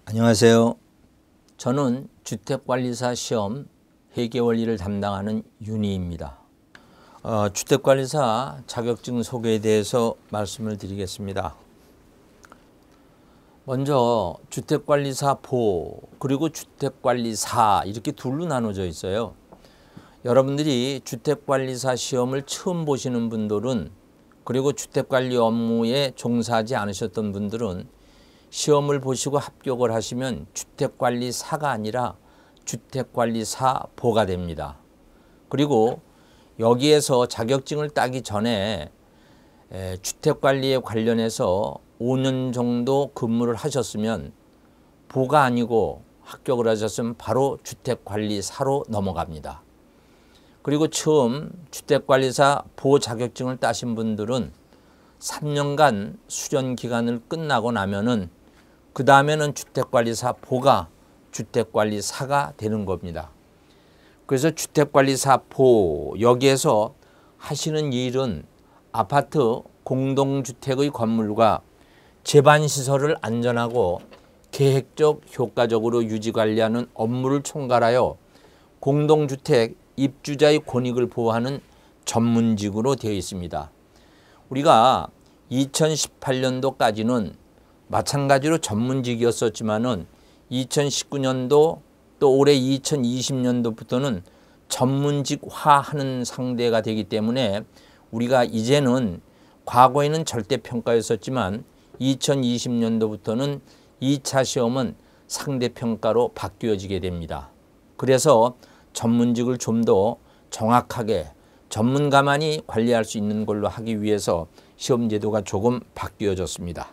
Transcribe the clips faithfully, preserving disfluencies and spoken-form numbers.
안녕하세요. 저는 주택관리사 시험 회계원리를 담당하는 윤희입니다. 어, 주택관리사 자격증 소개에 대해서 말씀을 드리겠습니다. 먼저 주택관리사 보 그리고 주택관리사 이렇게 둘로 나눠져 있어요. 여러분들이 주택관리사 시험을 처음 보시는 분들은, 그리고 주택관리 업무에 종사하지 않으셨던 분들은 시험을 보시고 합격을 하시면 주택관리사가 아니라 주택관리사보가 됩니다. 그리고 여기에서 자격증을 따기 전에 주택관리에 관련해서 오 년 정도 근무를 하셨으면 보가 아니고 합격을 하셨으면 바로 주택관리사로 넘어갑니다. 그리고 처음 주택관리사 보 자격증을 따신 분들은 삼 년간 수련 기간을 끝나고 나면은 그 다음에는 주택관리사 보가 주택관리사가 되는 겁니다. 그래서 주택관리사 보 여기에서 하시는 일은 아파트 공동주택의 건물과 제반시설을 안전하고 계획적 효과적으로 유지관리하는 업무를 총괄하여 공동주택 입주자의 권익을 보호하는 전문직으로 되어 있습니다. 우리가 이천십팔 년도까지는 마찬가지로 전문직이었었지만은 이천십구 년도 또 올해 이천이십 년도부터는 전문직화하는 상대가 되기 때문에 우리가 이제는 과거에는 절대평가였었지만 이천이십 년도부터는 이 차 시험은 상대평가로 바뀌어지게 됩니다. 그래서 전문직을 좀 더 정확하게 전문가만이 관리할 수 있는 걸로 하기 위해서 시험 제도가 조금 바뀌어졌습니다.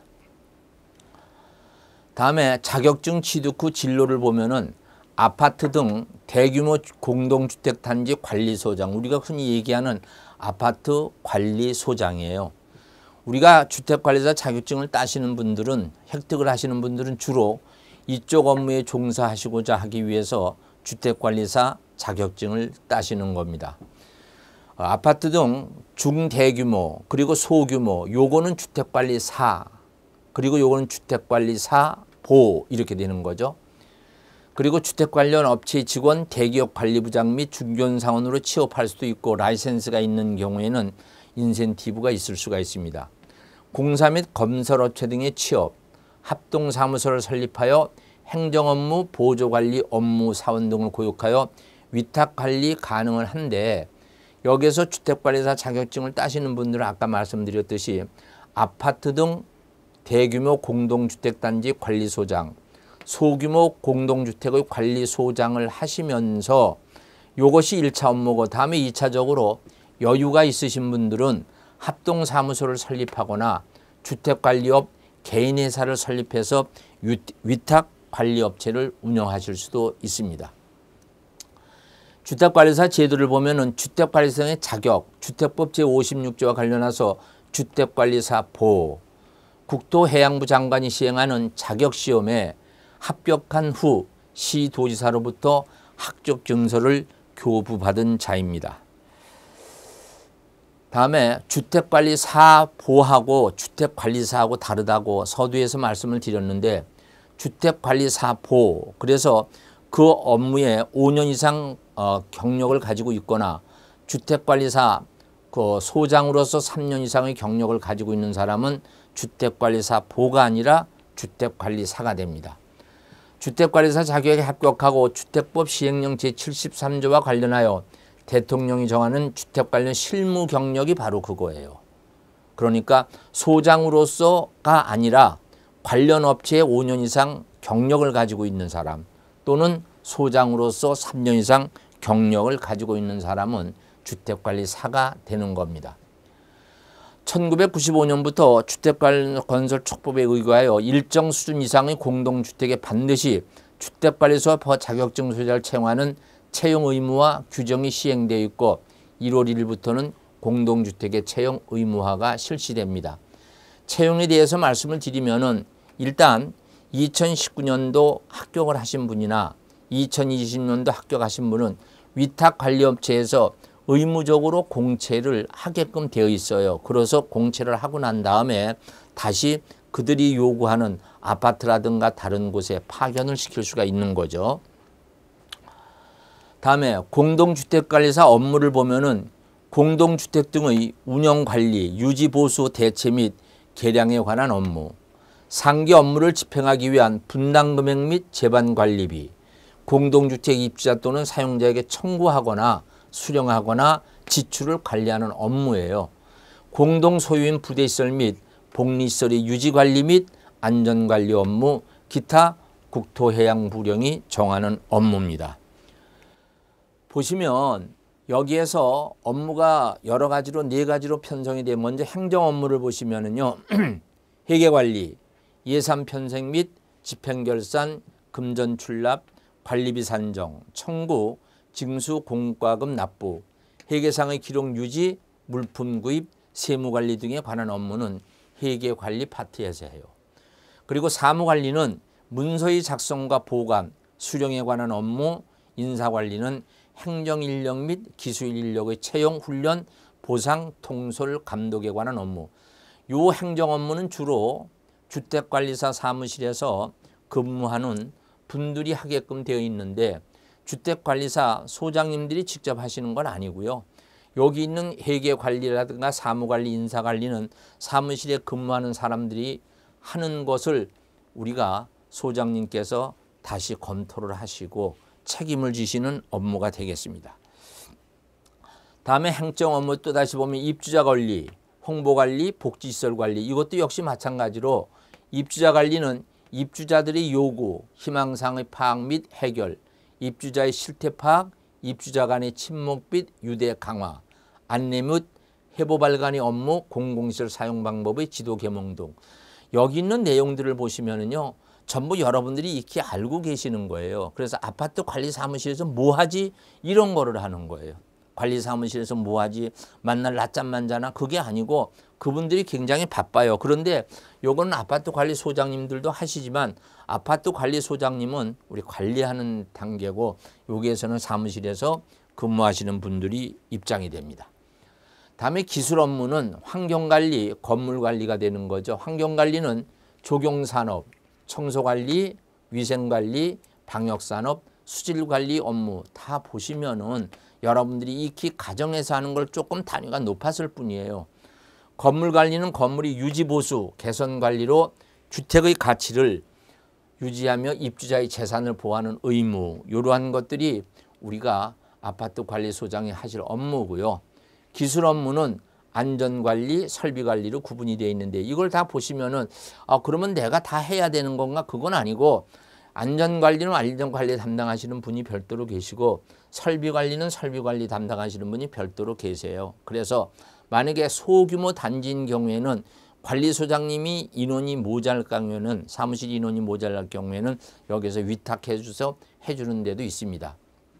다음에 자격증 취득 후 진로를 보면은 아파트 등 대규모 공동주택단지 관리소장, 우리가 흔히 얘기하는 아파트 관리소장이에요. 우리가 주택관리사 자격증을 따시는 분들은, 획득을 하시는 분들은 주로 이쪽 업무에 종사하시고자 하기 위해서 주택관리사 자격증을 따시는 겁니다. 아파트 등 중대규모 그리고 소규모 요거는 주택관리사, 그리고 요거는 주택관리사보 이렇게 되는 거죠. 그리고 주택 관련 업체 직원, 대기업 관리부장 및 중견사원으로 취업할 수도 있고, 라이센스가 있는 경우에는 인센티브가 있을 수가 있습니다. 공사 및 건설업체 등의 취업, 합동사무소를 설립하여 행정업무, 보조관리 업무 사원 등을 고용하여 위탁관리 가능을 한데, 여기에서 주택관리사 자격증을 따시는 분들은 아까 말씀드렸듯이 아파트 등 대규모 공동주택단지 관리소장, 소규모 공동주택의 관리소장을 하시면서 이것이 일 차 업무고, 다음에 이 차적으로 여유가 있으신 분들은 합동사무소를 설립하거나 주택관리업 개인회사를 설립해서 위탁관리업체를 운영하실 수도 있습니다. 주택관리사 제도를 보면은 주택관리사의 자격, 주택법 제오십육 조와 관련해서 주택관리사 보, 국토해양부 장관이 시행하는 자격시험에 합격한 후 시도지사로부터 합격 증서를 교부받은 자입니다. 다음에 주택관리사보하고 주택관리사하고 다르다고 서두에서 말씀을 드렸는데, 주택관리사보, 그래서 그 업무에 오 년 이상 어, 경력을 가지고 있거나 주택관리사 그 소장으로서 삼 년 이상의 경력을 가지고 있는 사람은 주택관리사보가 아니라 주택관리사가 됩니다. 주택관리사 자격에 합격하고 주택법 시행령 제칠십삼 조와 관련하여 대통령이 정하는 주택 관련 실무 경력이 바로 그거예요. 그러니까 소장으로서가 아니라 관련 업체에 오 년 이상 경력을 가지고 있는 사람, 또는 소장으로서 삼 년 이상 경력을 가지고 있는 사람은 주택관리사가 되는 겁니다. 천구백구십오 년부터 주택건설촉법에 의거하여 일정 수준 이상의 공동주택에 반드시 주택관리사 자격증 소유자를 채용하는 채용 의무화 규정이 시행되어 있고, 일월 일일부터는 공동주택의 채용 의무화가 실시됩니다. 채용에 대해서 말씀을 드리면은, 일단 이천십구 년도 합격을 하신 분이나 이천이십 년도 합격하신 분은 위탁관리업체에서 의무적으로 공채를 하게끔 되어 있어요. 그래서 공채를 하고 난 다음에 다시 그들이 요구하는 아파트라든가 다른 곳에 파견을 시킬 수가 있는 거죠. 다음에 공동주택관리사 업무를 보면은 공동주택 등의 운영관리, 유지보수, 대체 및 개량에 관한 업무, 상기 업무를 집행하기 위한 분담금액 및 재반관리비, 공동주택 입주자 또는 사용자에게 청구하거나 수령하거나 지출을 관리하는 업무예요. 공동소유인 부대시설 및 복리시설의 유지관리 및 안전관리 업무, 기타 국토해양부령이 정하는 업무입니다. 보시면 여기에서 업무가 여러 가지로 네 가지로 편성이 돼. 먼저 행정 업무를 보시면은요. 회계관리, 예산 편성 및 집행결산, 금전 출납, 관리비 산정, 청구, 징수 공과금 납부, 회계상의 기록 유지, 물품 구입, 세무관리 등에 관한 업무는 회계관리 파트에서 해요. 그리고 사무관리는 문서의 작성과 보관, 수령에 관한 업무, 인사관리는 행정인력 및 기술인력의 채용, 훈련, 보상, 통솔, 감독에 관한 업무. 이 행정 업무는 주로 주택관리사 사무실에서 근무하는 분들이 하게끔 되어 있는데 주택관리사 소장님들이 직접 하시는 건 아니고요. 여기 있는 회계관리라든가 사무관리, 인사관리는 사무실에 근무하는 사람들이 하는 것을 우리가 소장님께서 다시 검토를 하시고 책임을 지시는 업무가 되겠습니다. 다음에 행정 업무 또 다시 보면 입주자 관리, 홍보관리, 복지시설 관리, 이것도 역시 마찬가지로 입주자 관리는 입주자들의 요구, 희망사항의 파악 및 해결, 입주자의 실태 파악, 입주자 간의 친목 및 유대 강화, 안내 및 해보 발간의 업무, 공공시설 사용 방법의 지도 계몽 등 여기 있는 내용들을 보시면은요. 전부 여러분들이 익히 알고 계시는 거예요. 그래서 아파트 관리 사무실에서 뭐 하지? 이런 거를 하는 거예요. 관리 사무실에서 뭐 하지? 만날 낮잠만 자나? 그게 아니고 그분들이 굉장히 바빠요. 그런데 요거는 아파트 관리 소장님들도 하시지만 아파트 관리 소장님은 우리 관리하는 단계고 여기에서는 사무실에서 근무하시는 분들이 입장이 됩니다. 다음에 기술 업무는 환경관리, 건물관리가 되는 거죠. 환경관리는 조경산업, 청소관리, 위생관리, 방역산업, 수질관리 업무 다 보시면은 여러분들이 익히 가정에서 하는 걸 조금 단위가 높았을 뿐이에요. 건물관리는 건물이 유지보수, 개선관리로 주택의 가치를 유지하며 입주자의 재산을 보호하는 의무, 이러한 것들이 우리가 아파트 관리소장이 하실 업무고요. 기술 업무는 안전관리, 설비관리로 구분이 되어 있는데 이걸 다 보시면은 아 그러면 내가 다 해야 되는 건가? 그건 아니고 안전관리는 안전관리 담당하시는 분이 별도로 계시고 설비관리는 설비관리 담당하시는 분이 별도로 계세요. 그래서 만약에 소규모 단지인 경우에는 관리소장님이 인원이 모자랄 경우에는 사무실 인원이 모자랄 경우에는 여기서 위탁해 주셔서 해주는 데도 있습니다.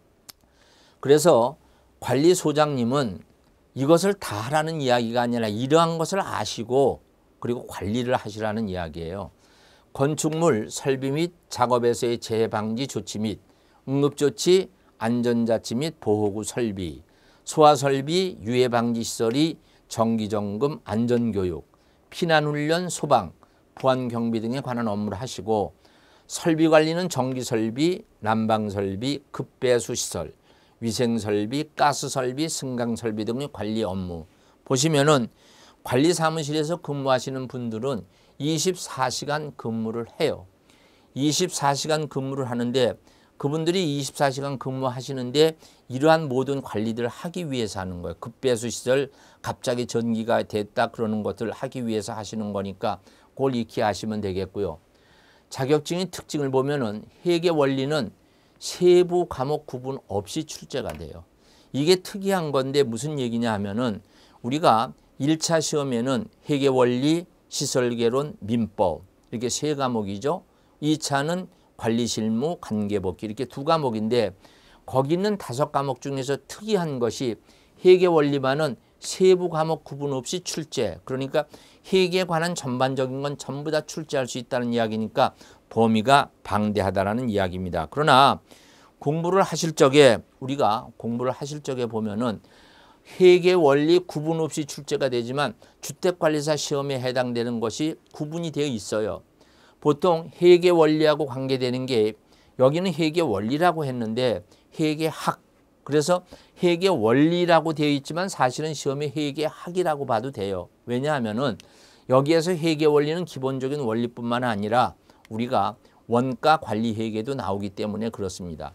그래서 관리소장님은 이것을 다 하라는 이야기가 아니라 이러한 것을 아시고 그리고 관리를 하시라는 이야기예요. 건축물, 설비 및 작업에서의 재해 방지 조치 및 응급조치, 안전자치 및 보호구 설비, 소화설비, 유해 방지 시설이 정기점검, 안전교육, 피난훈련, 소방, 보안경비 등에 관한 업무를 하시고 설비관리는 전기설비, 난방설비, 급배수시설, 위생설비, 가스설비, 승강설비 등의 관리 업무. 보시면은 관리사무실에서 근무하시는 분들은 이십사 시간 근무를 해요. 이십사 시간 근무를 하는데 그분들이 이십사 시간 근무하시는데 이러한 모든 관리들을 하기 위해서 하는 거예요. 급배수시설, 갑자기 전기가 됐다 그러는 것들을 하기 위해서 하시는 거니까 그걸 익히 아시면 되겠고요. 자격증의 특징을 보면은 회계 원리는 세부 과목 구분 없이 출제가 돼요. 이게 특이한 건데 무슨 얘기냐 하면은 우리가 일 차 시험에는 회계원리, 시설개론, 민법 이렇게 세 과목이죠. 이 차는 관리실무, 관계법기 이렇게 두 과목인데 거기 있는 다섯 과목 중에서 특이한 것이 회계원리만은 세부 과목 구분 없이 출제. 그러니까 회계에 관한 전반적인 건 전부 다 출제할 수 있다는 이야기니까 범위가 방대하다라는 이야기입니다. 그러나 공부를 하실 적에 우리가 공부를 하실 적에 보면은 회계 원리 구분 없이 출제가 되지만 주택관리사 시험에 해당되는 것이 구분이 되어 있어요. 보통 회계 원리하고 관계되는 게 여기는 회계 원리라고 했는데 회계학, 그래서 회계 원리라고 되어 있지만 사실은 시험에 회계학이라고 봐도 돼요. 왜냐하면은 여기에서 회계 원리는 기본적인 원리뿐만 아니라 우리가 원가 관리 회계도 나오기 때문에 그렇습니다.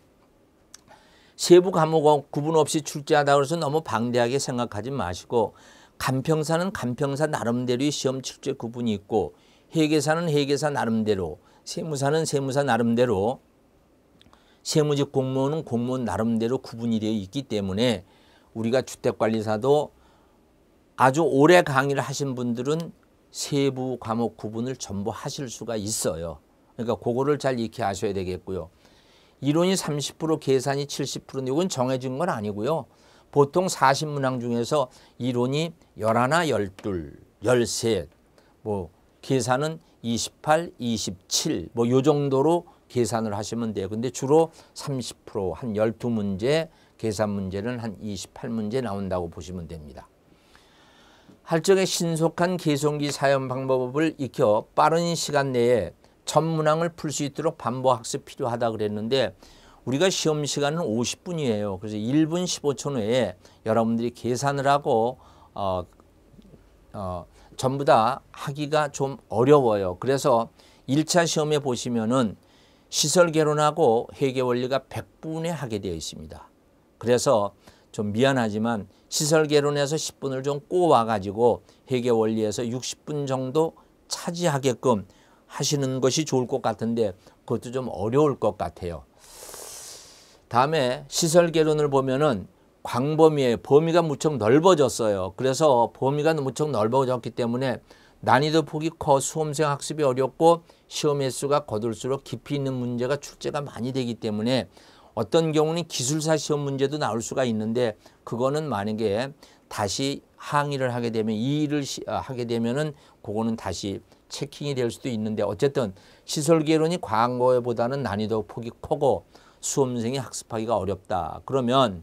세부 과목 구분 없이 출제하다고 해서 너무 방대하게 생각하지 마시고 간평사는 간평사 나름대로의 시험 출제 구분이 있고 회계사는 회계사 나름대로, 세무사는 세무사 나름대로, 세무직 공무원은 공무원 나름대로 구분이 되어 있기 때문에 우리가 주택관리사도 아주 오래 강의를 하신 분들은 세부 과목 구분을 전부 하실 수가 있어요. 그러니까 그거를 잘 익히 아셔야 되겠고요. 이론이 삼십 퍼센트 계산이 칠십 퍼센트 이건 정해진 건 아니고요. 보통 사십 문항 중에서 이론이 열하나, 열둘, 열셋, 뭐 계산은 이십팔, 이십칠 뭐 요 정도로 계산을 하시면 돼요. 근데 주로 삼십 퍼센트 한 열두 문제, 계산 문제는 한 이십팔 문제 나온다고 보시면 됩니다. 할 적에 신속한 계산기 사용 방법을 익혀 빠른 시간 내에 전 문항을 풀 수 있도록 반복 학습 필요하다 그랬는데 우리가 시험 시간은 오십 분이에요. 그래서 일 분 십오 초 내에 여러분들이 계산을 하고 어, 어, 전부 다 하기가 좀 어려워요. 그래서 일 차 시험에 보시면은 시설개론하고 회계원리가 백 분에 하게 되어 있습니다. 그래서 좀 미안하지만 시설개론에서 십 분을 좀 꼬아가지고 회계원리에서 육십 분 정도 차지하게끔 하시는 것이 좋을 것 같은데 그것도 좀 어려울 것 같아요. 다음에 시설개론을 보면은 광범위의 범위가 무척 넓어졌어요. 그래서 범위가 무척 넓어졌기 때문에 난이도 폭이 커 수험생 학습이 어렵고 시험 횟수가 거둘수록 깊이 있는 문제가 출제가 많이 되기 때문에 어떤 경우는 기술사 시험 문제도 나올 수가 있는데 그거는 만약에 다시 항의를 하게 되면 이 일을 하게 되면은 그거는 다시 체킹이 될 수도 있는데 어쨌든 시설개론이 과거보다는 난이도 폭이 크고 수험생이 학습하기가 어렵다. 그러면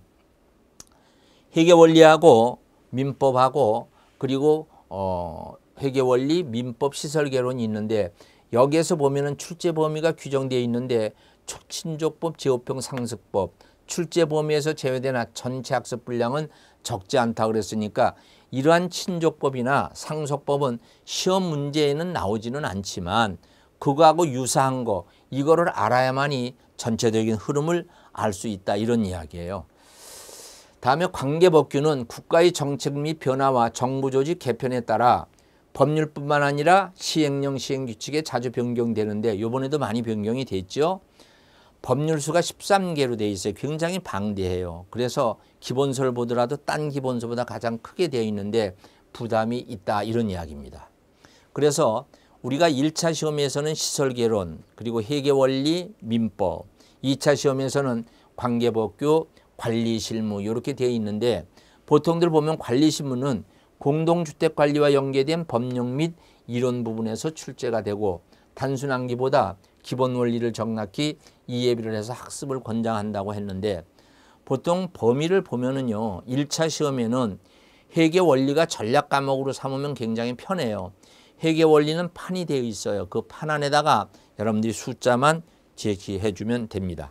회계원리하고 민법하고 그리고 어 회계원리, 민법, 시설개론이 있는데 여기에서 보면은 출제 범위가 규정되어 있는데 친족법, 제호평, 상습법, 출제 범위에서 제외된 전체 학습 분량은 적지 않다 그랬으니까 이러한 친족법이나 상속법은 시험 문제에는 나오지는 않지만 그거하고 유사한 거 이거를 알아야만이 전체적인 흐름을 알 수 있다 이런 이야기예요. 다음에 관계법규는 국가의 정책 및 변화와 정부 조직 개편에 따라 법률뿐만 아니라 시행령, 시행규칙에 자주 변경되는데 이번에도 많이 변경이 됐죠. 법률 수가 십삼 개로 되어 있어요. 굉장히 방대해요. 그래서 기본서를 보더라도 딴 기본서보다 가장 크게 되어 있는데 부담이 있다 이런 이야기입니다. 그래서 우리가 일 차 시험에서는 시설개론 그리고 회계원리, 민법, 이 차 시험에서는 관계법규, 관리실무 이렇게 되어 있는데 보통들 보면 관리실무는 공동주택관리와 연계된 법령 및 이론 부분에서 출제가 되고 단순한기보다 기본 원리를 정확히 이해비를 해서 학습을 권장한다고 했는데 보통 범위를 보면은요 일 차 시험에는 회계원리가 전략 과목으로 삼으면 굉장히 편해요. 회계원리는 판이 되어 있어요. 그 판 안에다가 여러분들이 숫자만 제시해 주면 됩니다.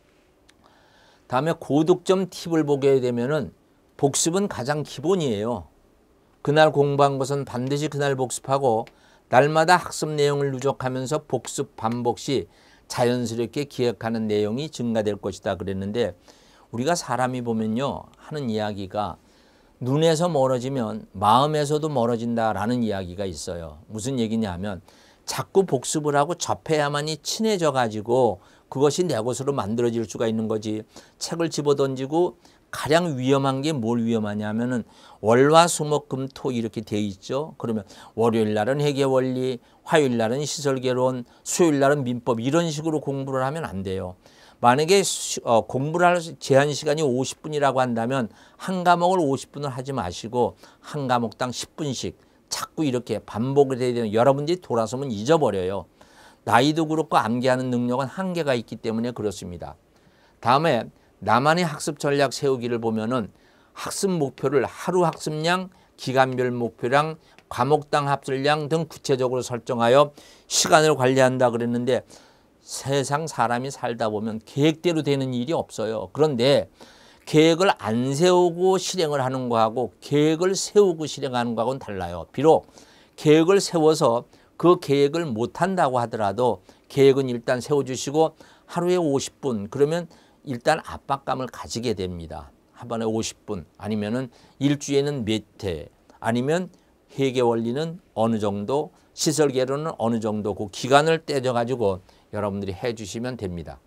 다음에 고득점 팁을 보게 되면은 복습은 가장 기본이에요. 그날 공부한 것은 반드시 그날 복습하고 날마다 학습 내용을 누적하면서 복습 반복 시 자연스럽게 기억하는 내용이 증가될 것이다 그랬는데 우리가 사람이 보면요 하는 이야기가 눈에서 멀어지면 마음에서도 멀어진다라는 이야기가 있어요. 무슨 얘기냐 하면 자꾸 복습을 하고 접해야만이 친해져 가지고 그것이 내 것으로 만들어질 수가 있는 거지. 책을 집어던지고 가장 위험한 게 뭘 위험하냐 하면은 월화수목금토 이렇게 돼 있죠. 그러면 월요일 날은 회계원리, 화요일 날은 시설개론, 수요일 날은 민법 이런 식으로 공부를 하면 안 돼요. 만약에 어, 공부를 할 제한 시간이 오십 분이라고 한다면 한 과목을 오십 분을 하지 마시고 한 과목당 십 분씩 자꾸 이렇게 반복을 해야 되는 여러분들이 돌아서면 잊어버려요. 나이도 그렇고 암기하는 능력은 한계가 있기 때문에 그렇습니다. 다음에 나만의 학습 전략 세우기를 보면은 학습 목표를 하루 학습량, 기간별 목표량, 과목당 학습량 등 구체적으로 설정하여 시간을 관리한다 그랬는데 세상 사람이 살다 보면 계획대로 되는 일이 없어요. 그런데 계획을 안 세우고 실행을 하는 거하고 계획을 세우고 실행하는 거하고는 달라요. 비록 계획을 세워서 그 계획을 못한다고 하더라도 계획은 일단 세워주시고 하루에 오십 분 그러면 일단 압박감을 가지게 됩니다. 한 번에 오십 분 아니면은 일주일에는 몇 회 아니면 회계 원리는 어느 정도 시설 개론은 어느 정도 그 기간을 떼져 가지고 여러분들이 해 주시면 됩니다.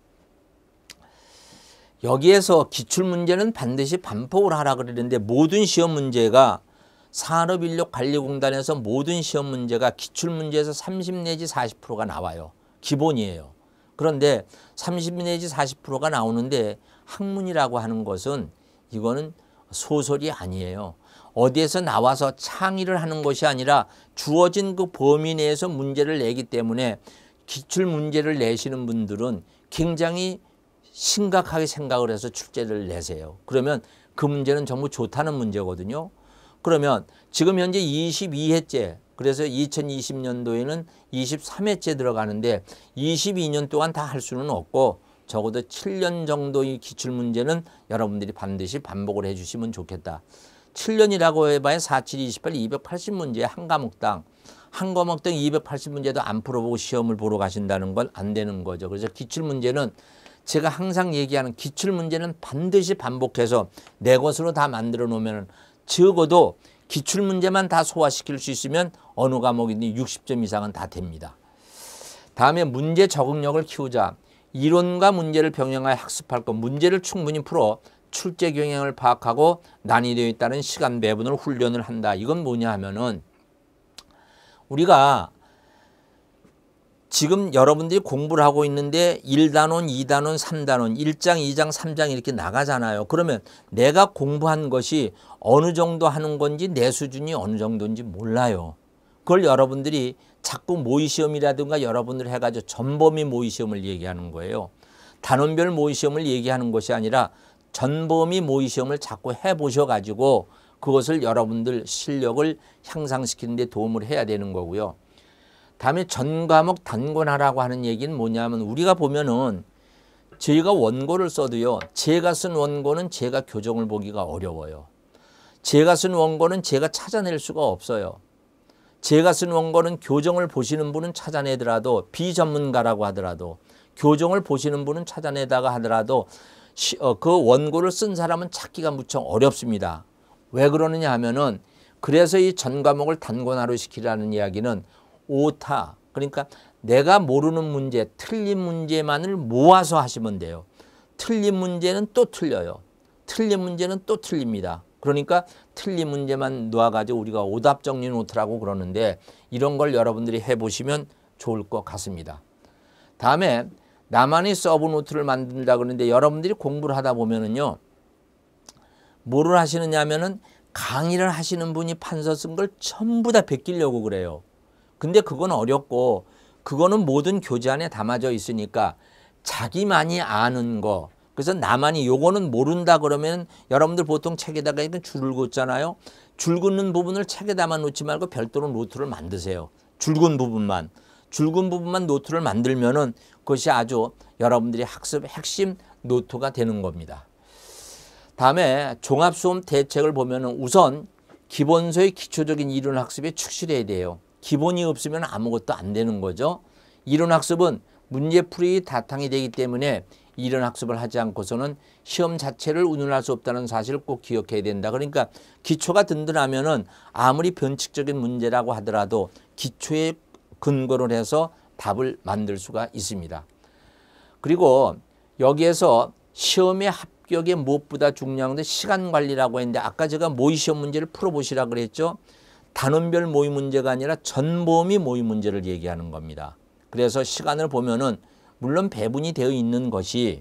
여기에서 기출문제는 반드시 반복을 하라 그러는데 모든 시험 문제가 산업인력관리공단에서 모든 시험 문제가 기출문제에서 삼십 내지 사십 퍼센트가 나와요. 기본이에요. 그런데 삼십 내지 사십 퍼센트가 나오는데 학문이라고 하는 것은 이거는 소설이 아니에요. 어디에서 나와서 창의를 하는 것이 아니라 주어진 그 범위 내에서 문제를 내기 때문에 기출 문제를 내시는 분들은 굉장히 심각하게 생각을 해서 출제를 내세요. 그러면 그 문제는 전부 좋다는 문제거든요. 그러면 지금 현재 이십이 회째 그래서 이천이십 년도에는 이십삼 회째 들어가는데 이십이 년 동안 다 할 수는 없고 적어도 칠 년 정도의 기출문제는 여러분들이 반드시 반복을 해 주시면 좋겠다. 칠 년이라고 해봐야 사, 칠, 이십팔, 이백팔십 문제 한 과목당 한 과목당 이백팔십 문제도 안 풀어보고 시험을 보러 가신다는 건 안 되는 거죠. 그래서 기출문제는 제가 항상 얘기하는 기출문제는 반드시 반복해서 내 것으로 다 만들어 놓으면 적어도 기출문제만 다 소화시킬 수 있으면 어느 과목이든 육십 점 이상은 다 됩니다. 다음에 문제 적응력을 키우자. 이론과 문제를 병행하여 학습할 것. 문제를 충분히 풀어 출제 경향을 파악하고 난이도에 따른 시간 배분을 훈련을 한다. 이건 뭐냐 하면은 우리가 지금 여러분들이 공부를 하고 있는데 일 단원, 이 단원, 삼 단원, 일 장, 이 장, 삼 장 이렇게 나가잖아요. 그러면 내가 공부한 것이 어느 정도 하는 건지 내 수준이 어느 정도인지 몰라요. 그걸 여러분들이 자꾸 모의시험이라든가 여러분들 해가지고 전범위 모의시험을 얘기하는 거예요. 단원별 모의시험을 얘기하는 것이 아니라 전범위 모의시험을 자꾸 해보셔가지고 그것을 여러분들 실력을 향상시키는 데 도움을 해야 되는 거고요. 다음에 전 과목 단권하라고 하는 얘기는 뭐냐면 우리가 보면은 저희가 원고를 써도요. 제가 쓴 원고는 제가 교정을 보기가 어려워요. 제가 쓴 원고는 제가 찾아낼 수가 없어요. 제가 쓴 원고는 교정을 보시는 분은 찾아내더라도 비전문가라고 하더라도 교정을 보시는 분은 찾아내다가 하더라도 시, 어, 그 원고를 쓴 사람은 찾기가 무척 어렵습니다. 왜 그러느냐 하면은 그래서 이 전 과목을 단권화로 시키라는 이야기는 오타 그러니까 내가 모르는 문제 틀린 문제만을 모아서 하시면 돼요. 틀린 문제는 또 틀려요. 틀린 문제는 또 틀립니다. 그러니까 틀린 문제만 놓아가지고 우리가 오답 정리 노트라고 그러는데 이런 걸 여러분들이 해보시면 좋을 것 같습니다. 다음에 나만의 서브 노트를 만든다 그러는데 여러분들이 공부를 하다 보면은요. 뭐를 하시느냐 하면은 강의를 하시는 분이 판서 쓴 걸 전부 다 베끼려고 그래요. 근데 그건 어렵고 그거는 모든 교재 안에 담아져 있으니까 자기만이 아는 거 그래서 나만이 요거는 모른다 그러면 여러분들 보통 책에다가 줄을 긋잖아요. 줄 긋는 부분을 책에다만 놓지 말고 별도로 노트를 만드세요. 줄 긋은 부분만. 줄 긋은 부분만 노트를 만들면은 그것이 아주 여러분들이 학습 핵심 노트가 되는 겁니다. 다음에 종합수험 대책을 보면은 우선 기본서의 기초적인 이론 학습에 축실해야 돼요. 기본이 없으면 아무것도 안 되는 거죠. 이론 학습은 문제풀이 바탕이 되기 때문에 이론 학습을 하지 않고서는 시험 자체를 운운할 수 없다는 사실을 꼭 기억해야 된다. 그러니까 기초가 든든하면은 아무리 변칙적인 문제라고 하더라도 기초에 근거를 해서 답을 만들 수가 있습니다. 그리고 여기에서 시험의 합격에 무엇보다 중요한 게 시간 관리라고 했는데 아까 제가 모의시험 문제를 풀어보시라고 그랬죠. 단원별 모의 문제가 아니라 전범위 모의 문제를 얘기하는 겁니다. 그래서 시간을 보면은 물론 배분이 되어 있는 것이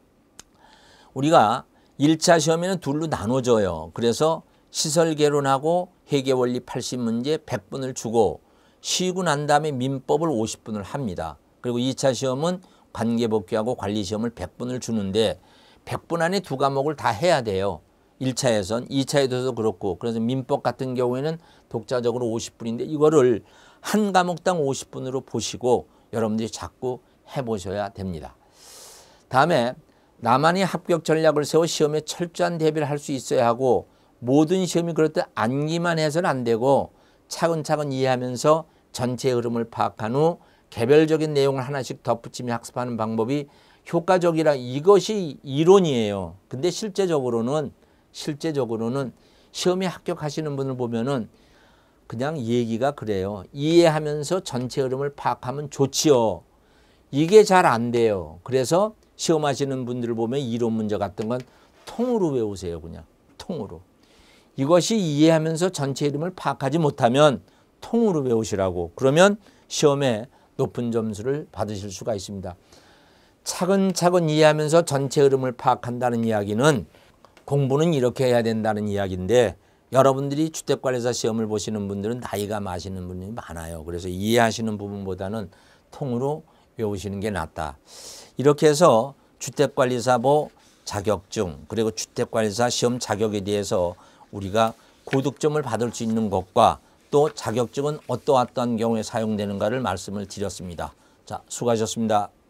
우리가 일 차 시험에는 둘로 나눠져요. 그래서 시설개론하고 회계원리 팔십 문제 백 분을 주고 쉬고 난 다음에 민법을 오십 분을 합니다. 그리고 이 차 시험은 관계복귀하고 관리시험을 백 분을 주는데 백 분 안에 두 과목을 다 해야 돼요. 일 차에선 이 차에서도 그렇고 그래서 민법 같은 경우에는 독자적으로 오십 분인데 이거를 한 과목당 오십 분으로 보시고 여러분들이 자꾸 해보셔야 됩니다. 다음에 나만의 합격 전략을 세워 시험에 철저한 대비를 할 수 있어야 하고 모든 시험이 그렇듯 암기만 해서는 안 되고 차근차근 이해하면서 전체 흐름을 파악한 후 개별적인 내용을 하나씩 덧붙이며 학습하는 방법이 효과적이라 이것이 이론이에요. 근데 실제적으로는 실제적으로는 시험에 합격하시는 분을 보면은 그냥 얘기가 그래요. 이해하면서 전체 흐름을 파악하면 좋지요. 이게 잘 안 돼요. 그래서 시험하시는 분들을 보면 이론 문제 같은 건 통으로 외우세요. 그냥 통으로. 이것이 이해하면서 전체 흐름을 파악하지 못하면 통으로 외우시라고. 그러면 시험에 높은 점수를 받으실 수가 있습니다. 차근차근 이해하면서 전체 흐름을 파악한다는 이야기는 공부는 이렇게 해야 된다는 이야기인데 여러분들이 주택관리사 시험을 보시는 분들은 나이가 많으시는 분이 많아요. 그래서 이해하시는 부분보다는 통으로 외우시는 게 낫다. 이렇게 해서 주택관리사보 자격증 그리고 주택관리사 시험 자격에 대해서 우리가 고득점을 받을 수 있는 것과 또 자격증은 어떠어떠한 경우에 사용되는가를 말씀을 드렸습니다. 자, 수고하셨습니다.